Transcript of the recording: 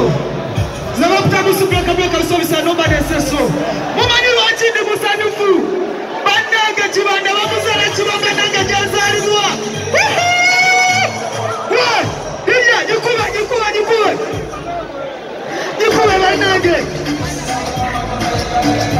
Zabapta musubira kabya kabisa nobody says so. Mumani wachinde musanufu. Bananga chibanda bamuzala chibanga nanga jazalibwa. What? Iya nyikuba. Nyikuba banange.